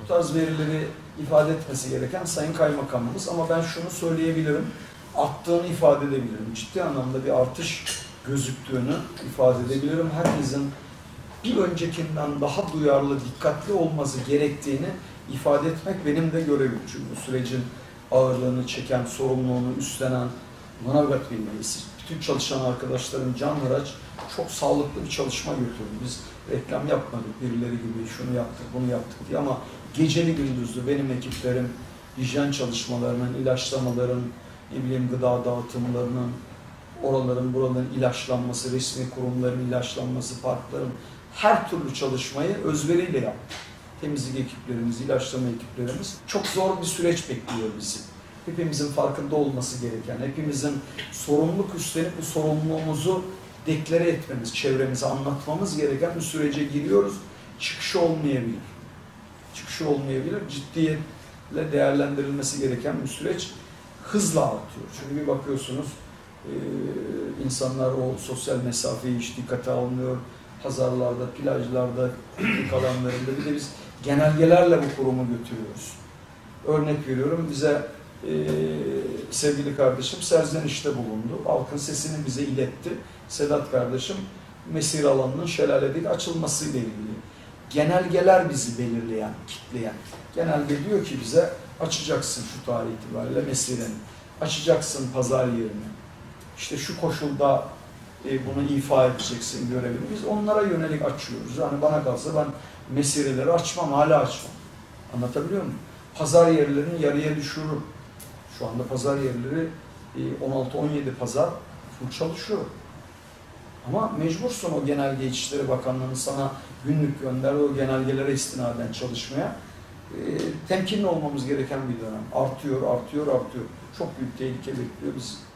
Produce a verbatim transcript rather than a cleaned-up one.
bu tarz verileri ifade etmesi gereken Sayın Kaymakamımız. Ama ben şunu söyleyebilirim, arttığını ifade edebilirim. Ciddi anlamda bir artış gözüktüğünü ifade edebilirim. Herkesin bir öncekinden daha duyarlı, dikkatli olması gerektiğini ifade etmek benim de görevim. Çünkü bu sürecin ağırlığını çeken, sorumluluğunu üstlenen Manavgat Belediyesi, bütün çalışan arkadaşlarım canhıraç çok sağlıklı bir çalışma götürdü. Biz reklam yapmadık, birileri gibi şunu yaptık, bunu yaptık diye, ama geceli gündüzlü benim ekiplerim hijyen çalışmalarının, ilaçlamaların, ne bileyim gıda dağıtımlarının, oraların buraların ilaçlanması, resmi kurumların ilaçlanması, parkların her türlü çalışmayı özveriyle yaptık. Temizlik ekiplerimiz, ilaçlama ekiplerimiz. Çok zor bir süreç bekliyor bizi. Hepimizin farkında olması gereken, hepimizin sorumluluk üstlenip bu sorumluluğumuzu deklare etmemiz, çevremize anlatmamız gereken bir sürece giriyoruz. Çıkışı olmayabilir. Çıkışı olmayabilir. Ciddiyetle değerlendirilmesi gereken bir süreç hızla artıyor. Çünkü bir bakıyorsunuz insanlar o sosyal mesafeyi hiç dikkate almıyor. Pazarlarda, plajlarda, piknik alanlarında, bir de biz genelgelerle bu kurumu götürüyoruz. Örnek veriyorum, bize e, sevgili kardeşim serzenişte bulundu. Halkın sesini bize iletti. Sedat kardeşim mesire alanının şelaledeki açılmasıyla ilgili. Genelgeler bizi belirleyen, kitleyen. Genelge diyor ki bize açacaksın şu tarih itibariyle mesireni, açacaksın pazar yerini. İşte şu koşulda e, bunu ifa edeceksin görevini. Biz onlara yönelik açıyoruz. Yani bana kalsa ben mesireleri açmam, hala açmam. Anlatabiliyor muyum? Pazar yerlerini yarıya düşürürüm. Şu anda pazar yerleri on altı on yedi pazar çalışıyor. Ama mecbursun o genelge, İçişleri Bakanlığı'nın sana günlük gönderdiği o genelgelere istinaden çalışmaya. E, temkinli olmamız gereken bir dönem. Artıyor, artıyor, artıyor. Çok büyük tehlike bekliyor bizi.